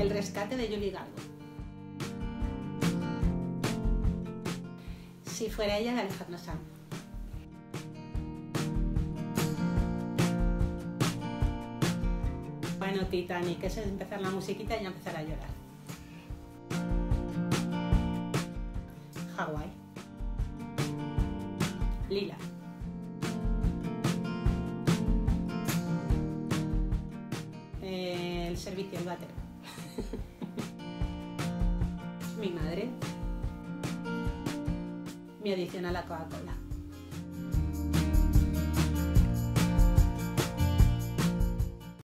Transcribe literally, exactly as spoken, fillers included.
El rescate de Julie Galgo. Si fuera ella, de Alejandro Sanz. Bueno, Titanic, eso es empezar la musiquita y ya empezar a llorar. Hawái. Lila. Eh, el servicio, el váter. Mi madre. Mi adicción a la Coca-Cola.